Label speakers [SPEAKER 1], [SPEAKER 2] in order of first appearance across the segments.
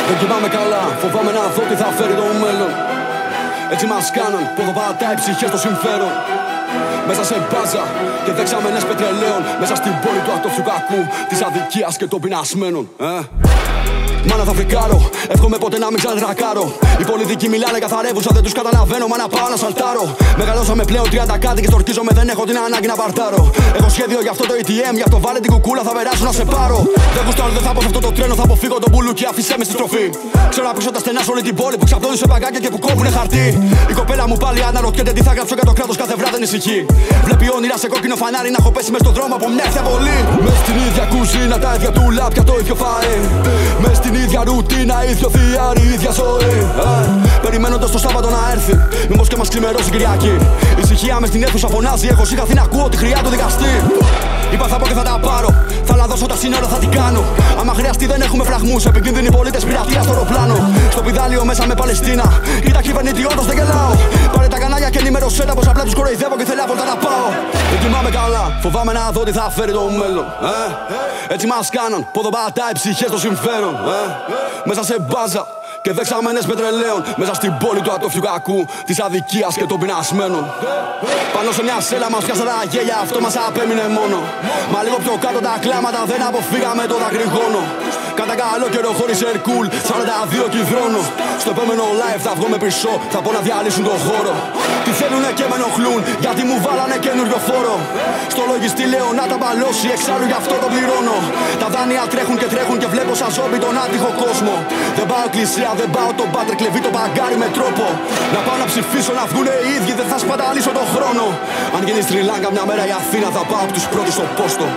[SPEAKER 1] Δεν κοιμάμαι καλά, φοβάμαι να δω τι θα φέρει το μέλλον. Έτσι μας κάναν, ποδοπατά οι ψυχές στο συμφέρον. Μέσα σε μπάζα και δεξαμενές πετρελαίων. Μέσα στην πόλη του ατόφιου κακού, της αδικίας και των πεινασμένων. Μάνα θα φρικάρω, εύχομαι ποτέ να μην ξανατρακάρω. Οι πολιτικοί μιλάνε καθαρεύουσα, δεν τους καταλαβαίνω, μα να πάω να σαλτάρω. Μεγαλώσαμε πλέον 30 κάτι και στορκίζομαι, δεν έχω την ανάγκη να παρτάρω. Έχω σχέδιο για αυτό το ATM, γι' αυτό βάλε την κουκούλα, θα περάσω να σε πάρω. Δεν γουστάρω, δεν θα πω σε αυτό το τρένο, θα αποφύγω τον μπουλούκι, άφησέ με στη στροφή. Ξέρω απ' έξω τα στενά σε όλη την πόλη που ξαπλώνουν σε παγκάκια και που κόβουνε χαρτί. Η κοπέλα μου πάλι αναρωτιέται τι θα γράψω για το κράτος, κάθε βράδυ ανησυχεί. Βλέπει όνειρα σε κόκκινο φανάρι να έχω πέσει μες στον δρόμο από μια διαβολή. Μες στην ίδια κουζίνα, τα ίδια του λάπια, το ίδιο φαέ. Μες στην ίδια ρουτίνα, ίδιο θειάρι, ίδια ζωή. Περιμένοντας το Σάββατο να έρθει, μήπως και μας ξημερώσει Κυριακή. Η ησυχία μες στην αίθουσα φωνάζει, έχω σιγαθεί να ακούω τη χρειά του δικαστή. Είπα θα πω και θα τα πάρω, θα λαδώσω τα σύνορα, θα την κάνω. Άμα χρειαστεί δεν έχουμε φραγμούς, επικίνδυνοι πολίτες, πειρατεία στο αεροπλάνο. Στο πιδάλιο μέσα με Παλαιστίνα, κοίτα κυβερνήτη όντως δεν γελάω. Πάρε τα κανάλια και ενημερώσέ τα πως απλά τους κοροϊδεύω και θέλω άβολτα να πάω. Δεν κοιμάμαι καλά, φοβάμαι να δω τι θα φέρει το μέλλον. Έτσι μας κάναν, ποδοπατά οι ψυχές στο συμφέρον. Μέσα σε μπάζα και δεξαμενές πετρελαίων. Μέσα στην πόλη του ατόφιου κακού, της αδικίας και των πεινασμένων. Πάνω σε μια σέλα μας πιάσαν τα γέλια, αυτό μας απέμεινε μόνο. Μα λίγο πιο κάτω τα κλάματα δεν αποφύγαμε το δακρυγόνο. Κατά καλό καιρό χωρίς Ερκούλ, 42 κυδρώνω. Στο επόμενο live θα βγω με πίσω, θα πω να διαλύσουν τον χώρο. Τι θέλουνε και με ενοχλούν, γιατί μου βάλανε καινούριο φόρο. Στο λογιστή λέω να τα μπαλώσει, εξάλλου γι' αυτό το πληρώνω. Τα δάνεια τρέχουν και τρέχουν και βλέπω σαν ζόμπι τον άτυχο κόσμο. Δεν πάω εκκλησία, δεν πάω τον πάτερ, κλεβεί το μπαγκάρι με τρόπο. Να πάω να ψηφίσω, να βγουνε οι ίδιοι, δεν θα σπαταλήσω τον χρόνο. Αν γίνει Σρι Λάγκα μια μέρα η Αθήνα, θα πάω από τους πρώτους στο πόστο.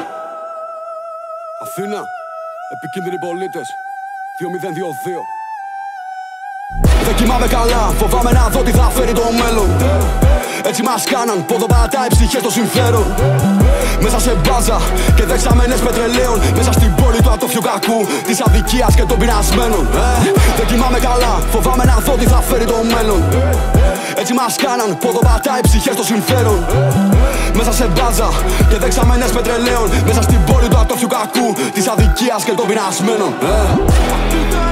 [SPEAKER 1] Αθήνα, επικίνδυνοι πολίτες, 2022. Δεν κοιμάμαι καλά, φοβάμαι να δω τι θα φέρει το μέλλον. Έτσι μας κάναν, ποδοπατά οι ψυχές στο συμφέρον. Μέσα σε μπάζα και δεξαμενές πετρελαίων. Μέσα στην πόλη του ατόφιου κακού, της αδικίας και των πεινασμένων. Δεν κοιμάμαι καλά, φοβάμαι να δω τι θα φέρει το μέλλον. Έτσι μας κάναν, ποδοπατά οι ψυχές στο συμφέρον. Μέσα σε μπάζα και δεξαμενές πετρελαίων. Μέσα στην πόλη του ατόφιου κακού, της αδικίας και των πεινασμένων.